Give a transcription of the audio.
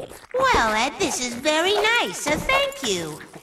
Well, Ed, this is very nice, so thank you.